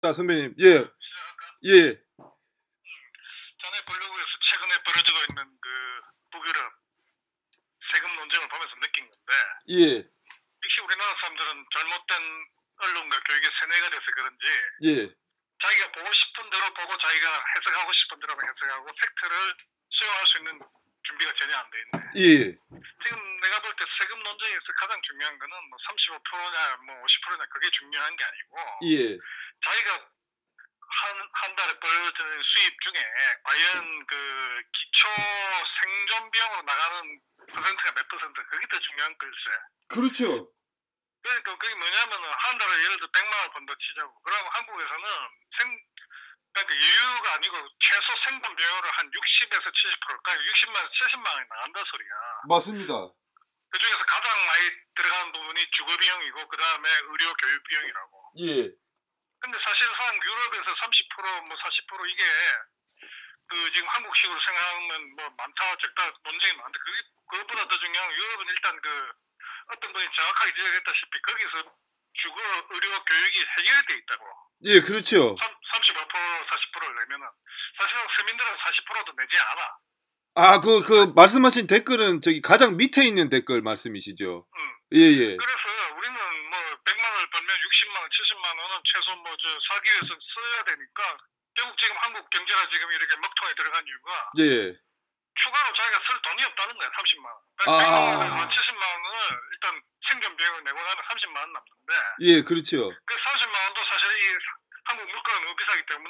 선배님. 예, 예, 자네 블로그에서 최근에 벌어지고 있는 그 북유럽 세금 논쟁을 보면서 느낀 건데 예, 역시 우리나라 사람들은 잘못된 언론과 교육의 세뇌가 돼서 그런지 예, 자기가 보고 싶은 대로 보고 자기가 해석하고 싶은 대로 해석하고 팩트를 수용할 수 있는 준비가 전혀 안 돼 있네. 예, 지금 내가 볼 때 세금 논쟁에서 가장 중요한 거는 뭐 35%냐 뭐 50%냐 그게 중요한 게 아니고 예, 자기가 한 달에 벌어지는 수입 중에 과연 그 기초 생존 비용으로 나가는 퍼센트가 몇 퍼센트 그게 더 중요한 걸세. 그렇죠. 그러니까 그게 뭐냐면은 한 달에 예를 들어 100만 원 번다 치자고. 그러면 한국에서는 그러니까 여유가 아니고 최소 생존 비용으로 한 60에서 70%, 그러니까 60만 원, 70만 원이 나간다 소리야. 맞습니다. 그 중에서 가장 많이 들어가는 부분이 주거 비용이고 그 다음에 의료 교육 비용이라고. 예, 근데 사실상 유럽에서 30%뭐 40% 이게 그 지금 한국식으로 생각하면 뭐 많다 적다 논쟁이 많은데 그것보다 더 중요한 건 유럽은 일단 그 어떤 분이 정확하게 지적했다시피 거기서 주거 의료 교육이 해결돼 있다고. 예, 그렇죠. 35% 40%를 내면은 사실상 서민들은 40%도 내지 않아. 아, 말씀하신 댓글은 저기 가장 밑에 있는 댓글 말씀이시죠? 예, 예. 그래서 우리는 뭐 100만 원을 벌면 60만 원, 70만 원은 최소 뭐 저 살기 위해서 써야 되니까 결국 지금 한국 경제가 지금 이렇게 먹통에 들어간 이유가 예. 추가로 자기가 쓸 돈이 없다는 거야. 30만 원. 아. 100만 원에서 70만 원을 일단 생존 비용을 내고 나면 30만 원 남는데 예, 그렇죠. 그 30만 원도 사실 이 한국 물가가 너무 비싸기 때문에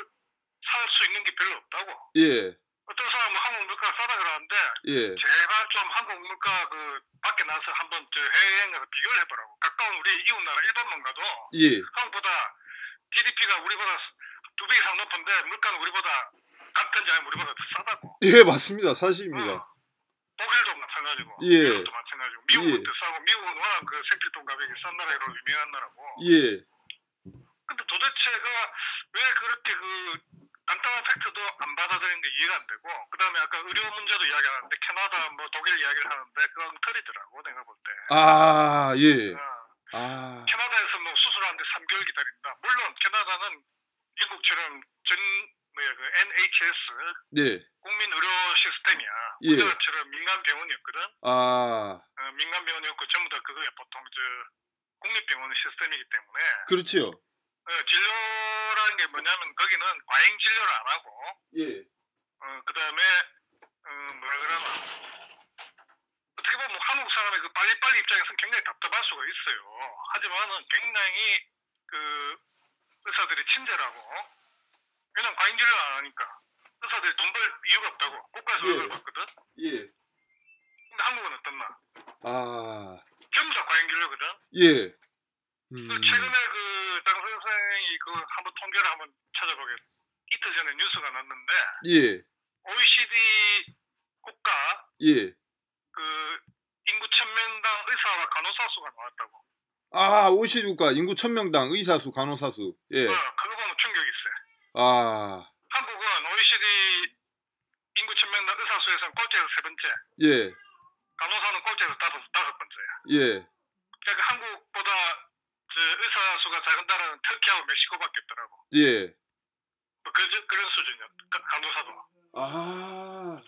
살 수 있는 게 별로 없다고. 예, 어떤 사람은 한국 물가가 싸다 그러는데 예. 제발 좀 한국 물가 그 밖에 나서 한번 저 해외여행 가서 비교를 해보라고. 가까운 우리 이웃 나라 일본만 가도 예. 한국보다 GDP가 우리보다 2배 이상 높은데 물가는 우리보다 같은지 아니면 우리보다 더 싸다고. 예, 맞습니다. 사실입니다. 독일도 마찬가지고 예. 유럽도 마찬가지고 미국은 예. 더 싸고 미국은 워낙 그 생필품 가격이 싼 나라로 유명한 나라고. 예. 근데 도대체 왜 그렇게 그 간단한 팩트도 안 받아들이는 게 이해가 안 되고 그다음에 아까 의료 문제도 이야기하는데 캐나다 뭐 독일 이야기를 하는데 그건 틀리더라고 내가 볼 때. 아, 예. 아. 캐나다에서 뭐 수술하는데 3개월 기다린다. 물론 캐나다는 미국처럼 그 NHS 네. 국민 의료 시스템이야. 예. 우리나라처럼 민간 병원이었거든. 아. 민간 병원이었고 전부 다 그거야. 보통 저 국립병원 시스템이기 때문에. 그렇죠. 진료라는 게 뭐냐면 거기는 과잉 진료를 안 하고. 예. 그다음에 뭐라 그러나 어떻게 보면 한국 사람의 그 빨리빨리 입장에서는 굉장히 답답할 수가 있어요. 하지만은 굉장히 그 의사들이 친절하고 왜냐면 과잉 진료를 안 하니까 의사들이 돈 벌 이유가 없다고 국가에서 예. 월급을 받거든. 예. 근데 한국은 어떻나? 아. 전부 다 과잉 진료거든. 예. 그 최근에 그 장 선생이 그 한번 통계를 한번 찾아보게 이틀 전에 뉴스가 났는데 예. OECD 국가 예. 그 인구 1000명당 의사와 간호사 수가 나왔다고. 아, OECD 국가 인구 1000명당 의사 수, 간호사 수. 예. 그거 보면 충격이 있어요. 아. 한국은 OECD 인구 1000명당 의사 수에서는 꼴찌에서 세 번째. 예. 간호사는 꼴찌에서 다섯 번째야. 예. 그러니까 한국보다 저 의사 수가 작은 나라는 터키하고 멕시코밖에 없더라고. 예. 뭐 그런 수준이야. 간호사도. 아.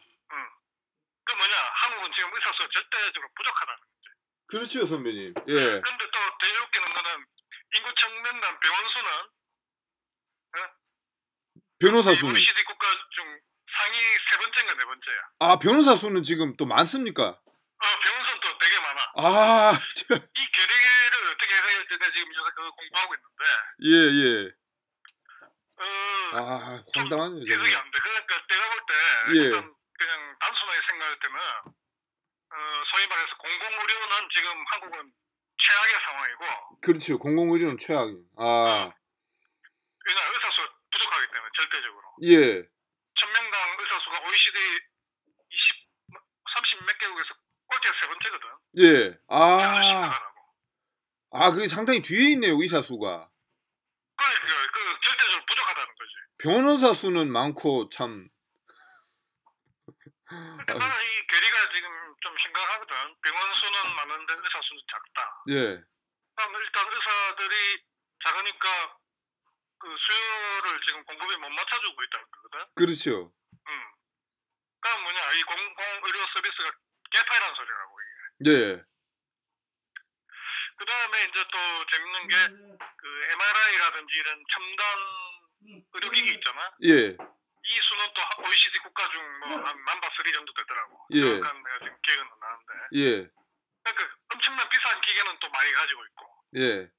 그 뭐냐? 한국은 지금 의사 수가 절대적으로 부족하다는 거지. 그렇죠, 선배님. 예. 근데 또 제일 웃기는 거는 인구 1000명당 병원 수는 변호사 수는. OECD 국가 중 상위 세 번째인가 네 번째야. 아, 변호사 수는 지금 또 많습니까? 병원 수는 또 되게 많아. 아, 이 괴리를 어떻게 해석할지 내가 지금 요새 그거 공부하고 있는데. 예, 예. 아, 황당하네요. 해석이 안 돼. 그러니까 내가 볼 때 예. 일단 그냥 단순하게 생각할 때는 소위 말해서 공공의료는 지금 한국은 최악의 상황이고. 그렇죠. 공공의료는 최악. 아. 왜냐 의사 수가 부족하기 때문에 절대적으로. 예. 1000명당 의사 수가 OECD 30 몇 개국에서 꼴찌가 세 번째거든. 예. 아. 심각하다고. 아, 그게 상당히 뒤에 있네요, 의사 수가. 그 절대적으로 부족하다는 거지. 변호사 수는 많고 참. 그러니까 나는 이 괴리가 지금 좀 심각하거든. 병원 수는 많은데 의사 수는 작다. 예. 일단 의사들이 작으니까 그 수요를 지금 공급이 못 맞춰주고 있다는 거거든. 그렇죠. 그러니까 뭐냐, 이 공공의료 서비스가 개판이라는 소리라고 이게. 예. 그 다음에 이제 또 재밌는 게 그 MRI라든지 이런 첨단 의료기기 있잖아. 예. 이 수는 또 OECD 국가 중 뭐 한 넘버 3 정도 되더라고. 예. 정확한 내가 지금 기억은 안 나는데. 예. 그러니까 엄청난 비싼 기계는 또 많이 가지고 있고. 예.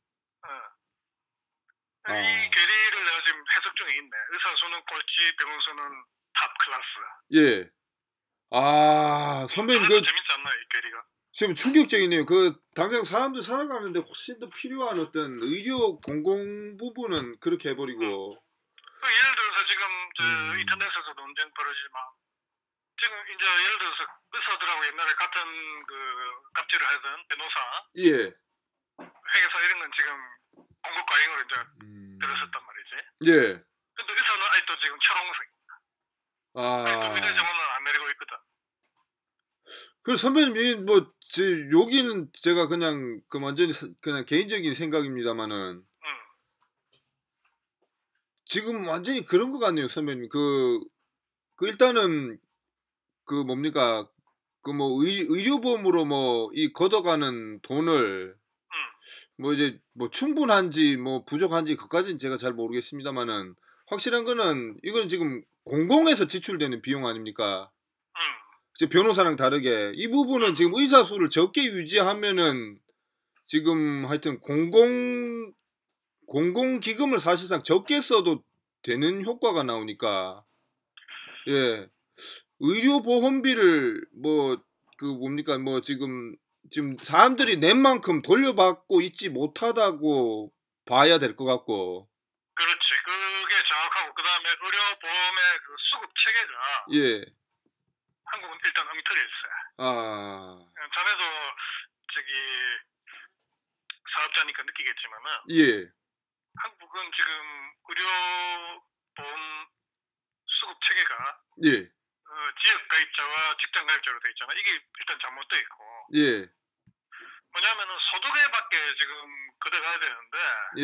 아. 이 괴리를 내가 지금 해석 중에 있네. 의사 수는 꼴찌, 병원 수는 탑 클래스. 예. 아, 선배님 그 재밌지 않나 이 괴리가? 지금 충격적이네요. 그 당장 사람들 살아가는데 훨씬 더 필요한 어떤 의료 공공 부분은 그렇게 해버리고. 예를 들어서 지금 저 인터넷에서 논쟁 벌어지지만 지금 이제 예를 들어서 의사들하고 옛날에 같은 그 갑질을 하던 변호사, 예. 회계사 이런 건 지금 공급 과잉으로 이제 들었었단 말이지. 예. 근데 의사는 아직도 지금 철옹성. 아. 아직도 의대 정원은 안 내리고 있거든. 그 선배님 여기는 제가 그냥 그 완전히 그냥 개인적인 생각입니다만은 지금 완전히 그런 것 같네요, 선배님. 그 일단은 그 뭡니까 그 뭐 의료보험으로 뭐 이 걷어가는 돈을 뭐 이제 뭐 충분한지 뭐 부족한지 그까지는 제가 잘 모르겠습니다만은 확실한 거는 이건 지금 공공에서 지출되는 비용 아닙니까? 이제 변호사랑 다르게 이 부분은 지금 의사 수를 적게 유지하면은 지금 하여튼 공공 기금을 사실상 적게 써도 되는 효과가 나오니까 예 의료 보험비를 뭐 그 뭡니까 뭐 지금 사람들이 낸 만큼 돌려받고 있지 못하다고 봐야 될 것 같고. 그렇지. 그게 정확하고 그 다음에 의료보험의 그 수급 체계가 예. 한국은 일단 엉터리 있어요. 아. 자네도 저기 사업자니까 느끼겠지만은 예. 한국은 지금 의료보험 수급 체계가 예. 지역 가입자와 직장 가입자로 돼 있잖아. 이게 일단 잘못돼 있고. 예. 뭐냐면은 소득에밖에 지금 걷어가야 되는데. 예.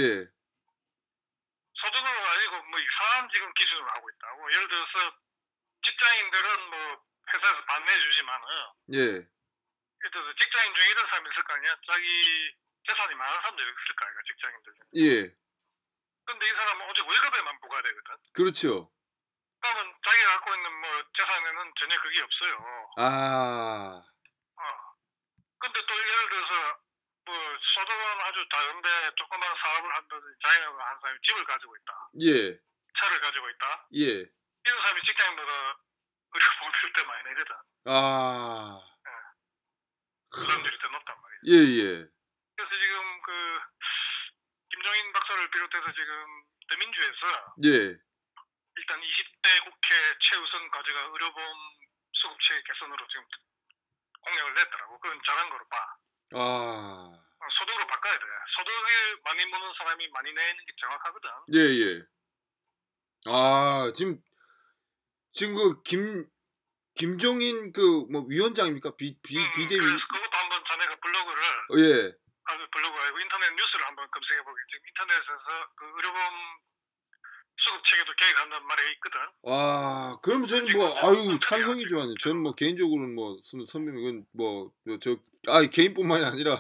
소득은 아니고 뭐 이상한 지금 기준으로 하고 있다고. 예를 들어서 직장인들은 뭐 회사에서 반내주지만은. 예. 예를 들어서 직장인 중에 이런 사람이 있을 거 아니야. 자기 재산이 많은 사람들이 있을 거 아니야. 직장인들. 예. 근데 이 사람은 오직 월급에만 부과되거든. 그렇죠. 그러면 자기가 갖고 있는 뭐 재산에는 전혀 그게 없어요. 아. 근데 또 예를 들어서 뭐 소득은 아주 작은데 조그만 사업을 한다든지 자기가 한 사람이 집을 가지고 있다. 예. 차를 가지고 있다. 예. 이런 사람이 직장인보다 의료보험 필 때 많이 내거든. 아. 그 사람들이 더 높단 말이야. 예, 예. 그래서 지금 그 김종인 박사를 비롯해서 지금 더민주에서 예. 일단 20대 국회 최우선 과제가 의료보험 수급체계 개선으로 지금 공약을 냈더라고. 그건 잘한 거로 봐. 아. 소득으로 바꿔야 돼. 소득을 많이 무는 사람이 많이 내는 게 정확하거든. 예, 예. 아, 지금 그 김종인 그 뭐 위원장입니까? 비대위. 그래서 그것도 한번 자네가 블로그를 예. 블로그 아니고 인터넷 뉴스를 한번 검색해 보게. 지금 인터넷에서 그 의료보험 수급 체계도 계획한다는 말이 있거든. 와, 그러면 저는 뭐 아유 찬성이죠. 저는 뭐 개인적으로는 뭐 선배님 뭐 개인뿐만이 아니라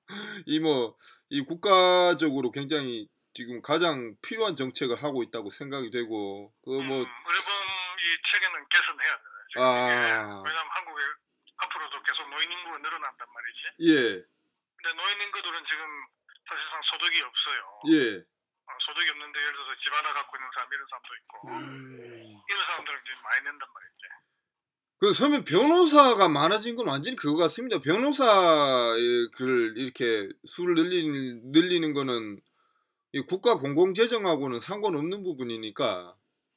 이 국가적으로 굉장히 지금 가장 필요한 정책을 하고 있다고 생각이 되고 의료보험 이 체계는 개선해야 돼. 왜냐하면 한국에 앞으로도 계속 노인 인구가 늘어난단 말이지. 예. 근데 노인 인구들은 지금 사실상 소득이 없어요. 예. 소득이 없는데 예를 들어서 집 하나 갖고 있는 사람 이런 사람도 있고 이런 사람들은 지금 많이 낸단 말이지. 그 선배 변호사가 많아진 건 완전히 그거 같습니다. 변호사의 그 이렇게 수를 늘리는 거는 이 국가 공공재정하고는 상관없는 부분이니까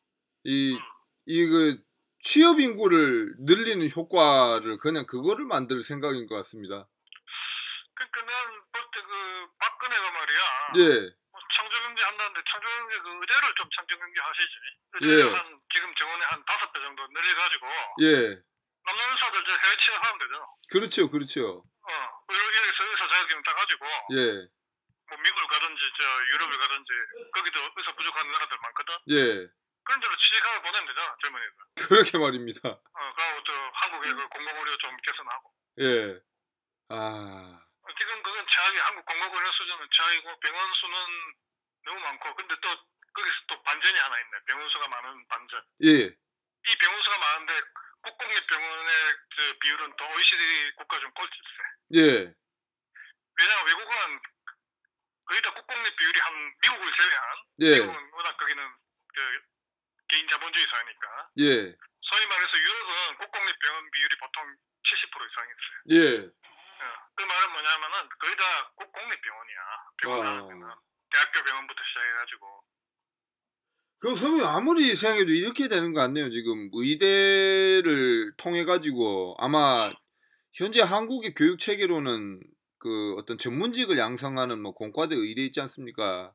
그 취업 인구를 늘리는 효과를 그냥 그거를 만들 생각인 것 같습니다. 그러니까 난 볼 때 그 박근혜가 말이야. 예. 창조경제 한다는데 창조경제 그 의대를 좀 창조경제 하시지. 예. 지금 정원에 한 5배 정도 늘려가지고. 예. 남는 의사들 저 해외 취업하면 되죠. 그렇죠, 그렇죠. 여기서 의사 자격증 따가지고. 예. 뭐 미국을 가든지 저 유럽을 가든지 거기도 의사 부족한 나라들 많거든. 예. 그런 데로 취직하고 보내면 되잖아, 젊은이들. 그렇게 말입니다. 그리고 저 한국의 그 공공의료 좀 개선하고. 예. 아. 지금 그건 최악이 한국 공공의료 수준은 최악이고 병원 수는 너무 많고 근데 또 거기서 또 반전이 하나 있네. 병원 수가 많은 반전. 예. 이 병원 수가 많은데 국공립병원의 그 비율은 또 OECD 국가 중 꼴찌세. 예. 왜냐면 외국은 거의 다 국공립 비율이 한 미국을 제외한 예. 미국은 워낙 거기는 그 개인 자본주의 사회니까. 예. 소위 말해서 유럽은 국공립 병원 비율이 보통 70% 이상 있어요. 예. 그 말은 뭐냐면은 거의 다 국공립 병원이야. 병원 하면은 대학교 병원부터 시작해가지고. 그럼 선생님 아무리 생각해도 이렇게 되는 거 같네요. 지금 의대를 통해 가지고 아마 현재 한국의 교육 체계로는 그 어떤 전문직을 양성하는 뭐 공과대 의대 있지 않습니까?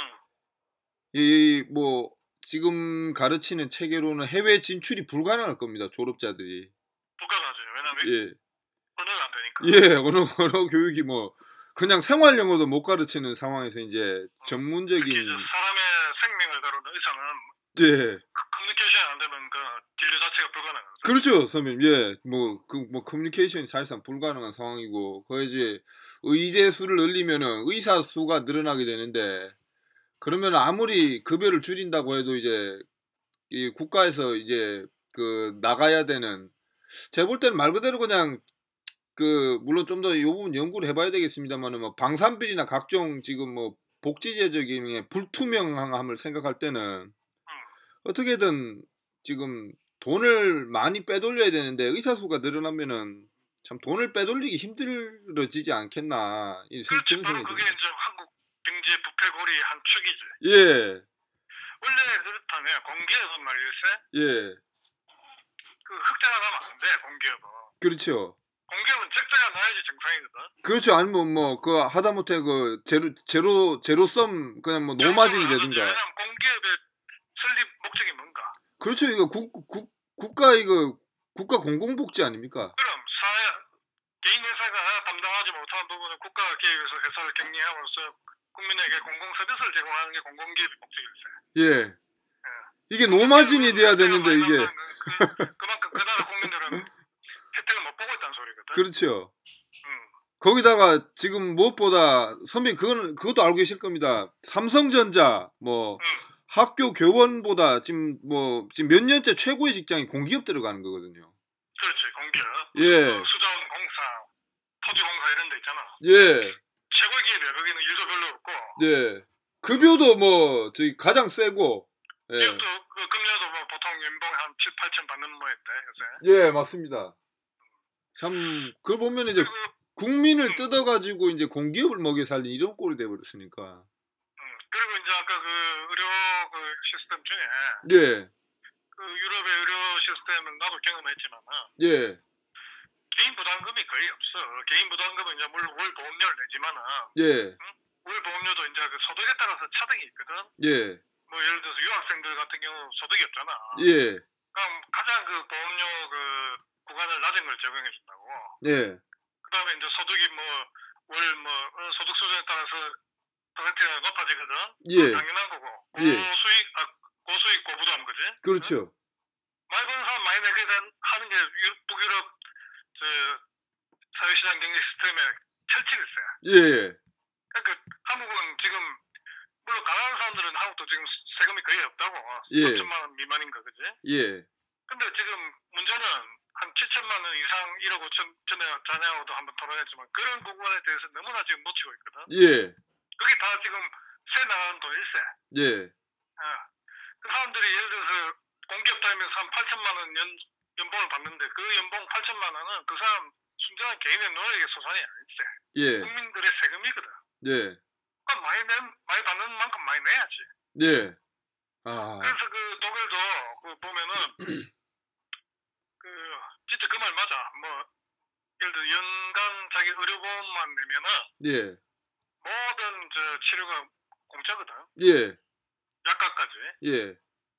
이 뭐 지금 가르치는 체계로는 해외 진출이 불가능할 겁니다. 졸업자들이. 불가능하죠. 왜냐면 예. 언어가 안 되니까. 예, 언어 교육이 뭐 그냥 생활 영어도 못 가르치는 상황에서 이제 전문적인 특히 사람의 생명을 다루는 의사는 예. 커뮤니케이션이 안 되면 그 진료 자체가 불가능하죠. 그렇죠, 선생님. 예, 뭐 커뮤니케이션이 사실상 불가능한 상황이고, 거기 이제 의대 수를 늘리면은 의사 수가 늘어나게 되는데, 그러면 아무리 급여를 줄인다고 해도 이제 이 국가에서 이제 그 나가야 되는, 제가 볼 때는 말 그대로 그냥 그 물론 좀 더 이 부분 연구를 해봐야 되겠습니다만은 뭐 방산비리나 각종 지금 뭐 복지제적인 불투명함을 생각할 때는 어떻게든 지금 돈을 많이 빼돌려야 되는데 의사 수가 늘어나면은 참 돈을 빼돌리기 힘들어지지 않겠나 이 그렇지. 바로 그게 이제 한국 경제 부패고리 한 축이지. 예. 원래 그렇다면 공기업은 말일세. 예. 그 흑자가 나면 안 돼. 공기업은. 그렇죠. 공기업은 적자가 나야지 정상이거든. 그렇죠. 아니면 뭐 그 하다못해 그 제로섬 그냥 뭐 노마진이 되든가. 왜냐면 공기업의 설립 목적이 뭔가. 그렇죠. 이거 국가 이거 국가 공공복지 아닙니까? 그럼 개인 회사가 담당하지 못한 부분은 국가가 기획해서 회사를 격리함으로써 국민에게 공공 서비스를 제공하는 게 공공기업의 목적일세. 예. 이게 노마진이 돼야 되는데 이게 그만큼 그 나라 국민들은 혜택을 못 보고 있다는 소리거든. 그렇죠. 거기다가 지금 무엇보다 선배님 그것도 알고 계실 겁니다. 삼성전자 뭐 학교 교원보다 지금 몇 년째 최고의 직장이 공기업 들어가는 거거든요. 그렇지, 공기업. 예. 수자원공사, 토지공사 이런 데 있잖아. 예. 최고의 기업이야. 거기는 일도 별로 없고. 예. 급여도 뭐 저희 가장 세고. 예. 기업도 그 급여도 뭐 보통 연봉 한 7, 8천 받는 모양인데 예, 요새. 맞습니다. 참 그걸 보면 이제 국민을 뜯어가지고 이제 공기업을 먹여 살린 이런 꼴이 돼버렸으니까. 그리고 이제 아까 그 의료 그 시스템 중에 예. 그 유럽의 의료 시스템은 나도 경험했지만은 예. 개인 부담금이 거의 없어. 개인 부담금은 이제 물론 월 보험료를 내지만은 예. 월 보험료도 이제 그 소득에 따라서 차등이 있거든. 예. 뭐 예를 들어서 유학생들 같은 경우 소득이 없잖아. 예. 그럼 가장 그 보험료 그 구간을 낮은 걸 적용해 준다고. 예. 그다음에 이제 소득이 뭐 월 뭐 소득 수준에 따라서 퍼센트가 높아지거든. 예. 당연한 거고. 예. 고수익 고부담 그지? 그렇죠. 많이 버는 사람 많이 내게 하는 게 북유럽 저 사회시장 경제 시스템의 철칙일세. 예. 그러니까 한국은 지금 물론 가난한 사람들은 한국도 지금 세금이 거의 없다고. 예. 3천만 원 미만인 거 그지? 예. 근데 지금 문제는 한 7천만 원 이상 1억 5천 전에 자냐고도 한번 토론했지만 그런 부분에 대해서 너무나 지금 놓치고 있거든. 예. 그게 다 지금 새 나가는 돈일세. 예. 그 사람들이 예를 들어서 공기업 다니면서 한 8천만 원 연봉을 받는데 그 연봉 8천만 원은 그 사람 순전한 개인의 노력의 소산이 아닐세. 예. 국민들의 세금이거든. 예. 그럼 많이 받는 만큼 많이 내야지. 예. 아. 그래서 그 독일도 그 보면은 그 진짜 그 말 맞아. 뭐 예를 들어 연간 자기 의료보험만 내면은 예. 모든 저 치료가 공짜거든. 예. 약값까지. 예.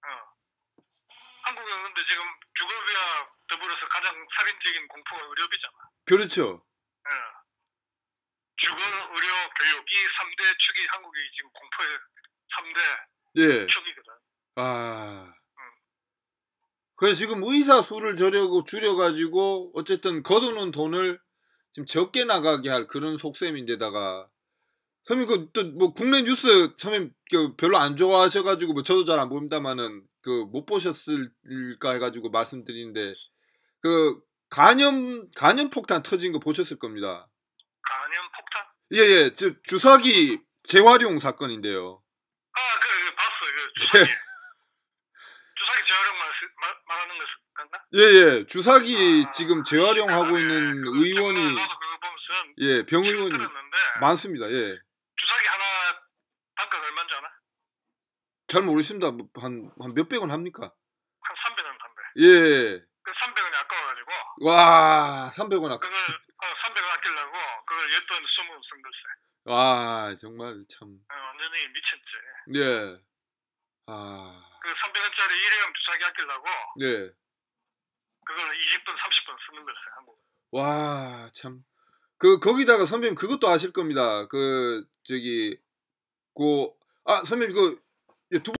한국은 근데 지금 주거비와 더불어서 가장 살인적인 공포가 의료비잖아. 그렇죠. 주거, 의료, 교육이 3대 축이 한국이 지금 공포의 3대 예. 축이거든. 아. 그래서 지금 의사 수를 줄여가지고 어쨌든 걷어놓은 돈을 지금 적게 나가게 할 그런 속셈인데다가 선생님 그 또 뭐 국내 뉴스 선생님 그 별로 안 좋아하셔가지고 뭐 저도 잘 안 봅니다만은 그 못 보셨을까 해가지고 말씀드리는데 그 간염 폭탄 터진 거 보셨을 겁니다. 간염 폭탄? 예예, 주사기 재활용 사건인데요. 아, 봤어. 주사기. 주사기 재활용 말하는 거 같나? 예예, 주사기 지금 재활용하고 있는 그래. 의원이 나도 그거 보면서 예, 병의원이 들었는데 많습니다. 예. 주사기 하나 단가가 얼마인지 아나? 잘 모르겠습니다. 뭐 한 몇백 원 합니까? 한 300원 한대. 예. 그 300원이 아까워가지고 와, 300원 아까. 그걸 300원 아끼려고 그걸 였던 소문 쓴 글쎄. 와, 정말 참. 완전히 미쳤지. 예. 아. 그 300원짜리 일회용 주사기 아끼려고 예. 그걸 20분 30분 쓰는 글쎄 한국. 와, 참. 거기다가 선배님 그것도 아실 겁니다. 선배님 선배님